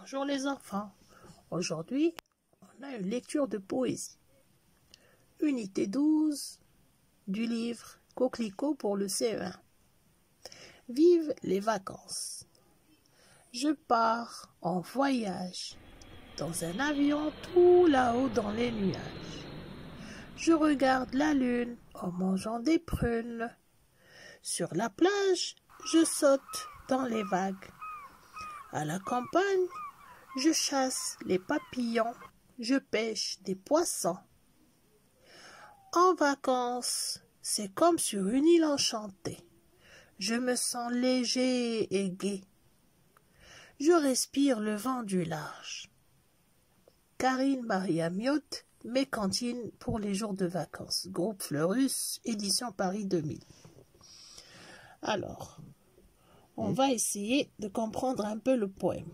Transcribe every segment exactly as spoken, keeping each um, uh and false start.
Bonjour les enfants. Aujourd'hui, on a une lecture de poésie. Unité douze du livre Coquelicot pour le C E un. Vive les vacances. Je pars en voyage dans un avion tout là-haut dans les nuages. Je regarde la lune en mangeant des prunes. Sur la plage, je saute dans les vagues. À la campagne, je chasse les papillons, je pêche des poissons. En vacances, c'est comme sur une île enchantée. Je me sens léger et gai. Je respire le vent du large. Karine Maria Miotte, Mes cantines pour les jours de vacances. Groupe Fleurus, édition Paris deux mille. Alors, on va essayer de comprendre un peu le poème.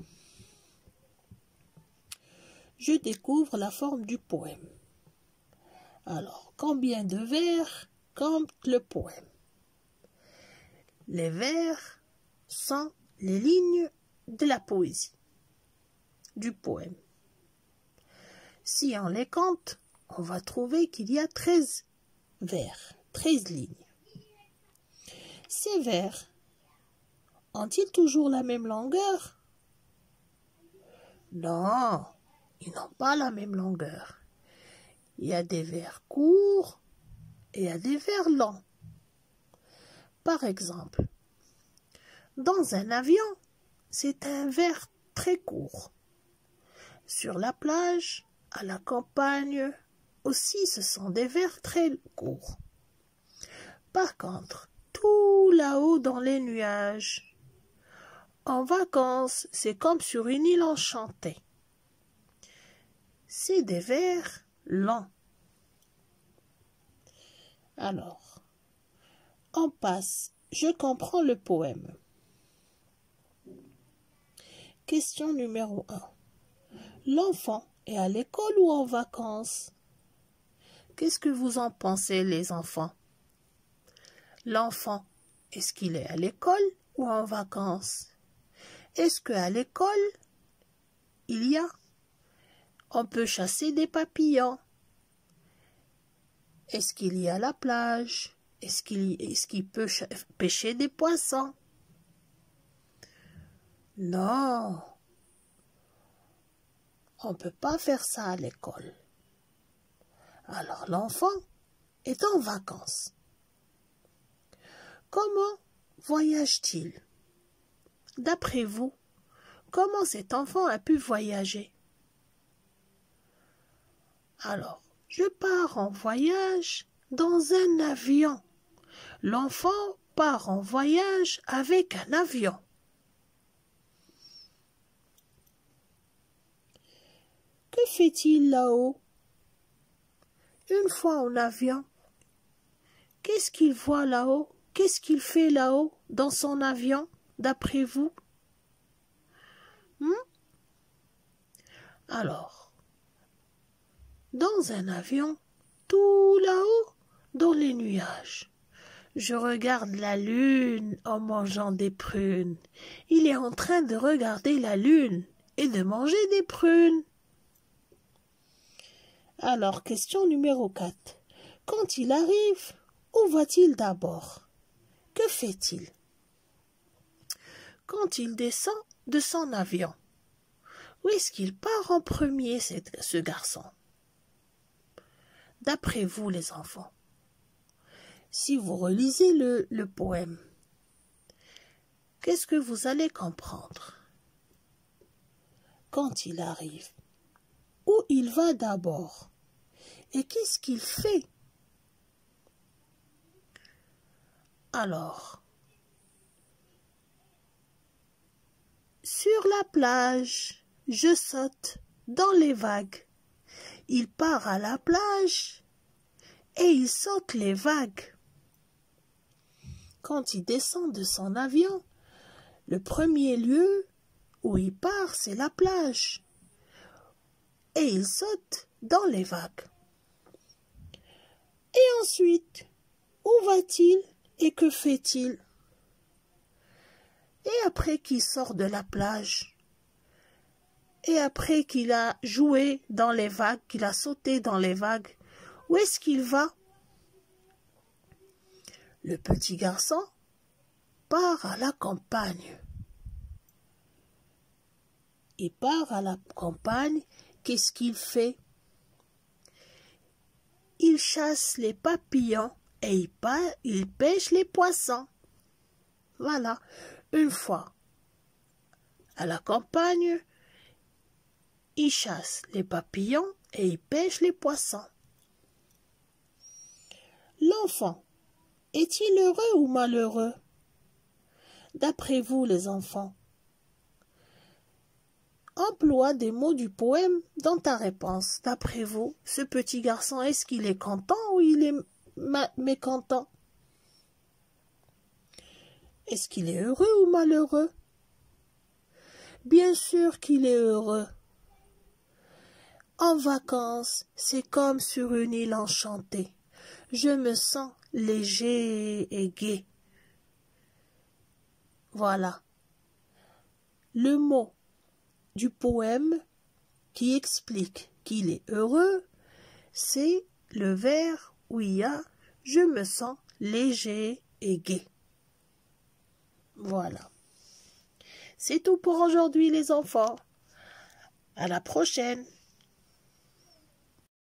Je découvre la forme du poème. Alors, combien de vers compte le poème? Les vers sont les lignes de la poésie, du poème. Si on les compte, on va trouver qu'il y a treize vers, treize lignes. Ces vers ont-ils toujours la même longueur? Non, ils n'ont pas la même longueur. Il y a des vers courts et il y a des vers longs. Par exemple, dans un avion, c'est un vers très court. Sur la plage, à la campagne, aussi ce sont des vers très courts. Par contre, tout là-haut dans les nuages, en vacances, c'est comme sur une île enchantée. C'est des vers longs. Alors, on passe. Je comprends le poème. Question numéro un. L'enfant est à l'école ou en vacances? Qu'est-ce que vous en pensez, les enfants? L'enfant, est-ce qu'il est à l'école ou en vacances? Est-ce qu'à l'école, il y a, on peut chasser des papillons? Est-ce qu'il y a la plage? Est-ce qu'il est-ce qu'il peut pêcher des poissons? Non, on ne peut pas faire ça à l'école. Alors l'enfant est en vacances. Comment voyage-t-il? D'après vous, comment cet enfant a pu voyager? Alors, je pars en voyage dans un avion. L'enfant part en voyage avec un avion. Que fait-il là-haut? Une fois en avion, qu'est-ce qu'il voit là-haut? Qu'est-ce qu'il fait là-haut dans son avion, d'après vous? Hmm? Alors, dans un avion, tout là-haut, dans les nuages, je regarde la lune en mangeant des prunes. Il est en train de regarder la lune et de manger des prunes. Alors, question numéro quatre. Quand il arrive, où va-t-il d'abord? Que fait-il? Quand il descend de son avion, où est-ce qu'il part en premier, ce garçon? D'après vous, les enfants, si vous relisez le, le poème, qu'est-ce que vous allez comprendre? Quand il arrive, où il va d'abord? Et qu'est-ce qu'il fait? Alors, sur la plage, je saute dans les vagues. Il part à la plage et il saute les vagues. Quand il descend de son avion, le premier lieu où il part, c'est la plage. Et il saute dans les vagues. Et ensuite, où va-t-il et que fait-il? Et après qu'il sort de la plage, Et après qu'il a joué dans les vagues, qu'il a sauté dans les vagues, où est-ce qu'il va? Le petit garçon part à la campagne. Il part à la campagne, qu'est-ce qu'il fait? Il chasse les papillons et il, il pêche les poissons. Voilà, une fois à la campagne, il chasse les papillons et il pêche les poissons. L'enfant est-il heureux ou malheureux? D'après vous, les enfants, emploie des mots du poème dans ta réponse. D'après vous, ce petit garçon, est-ce qu'il est content ou il est mécontent? Est-ce qu'il est heureux ou malheureux? Bien sûr qu'il est heureux. En vacances, c'est comme sur une île enchantée. Je me sens léger et gai. Voilà. Le mot du poème qui explique qu'il est heureux, c'est le vers où il y a « je me sens léger et gai ». Voilà. C'est tout pour aujourd'hui les enfants. À la prochaine.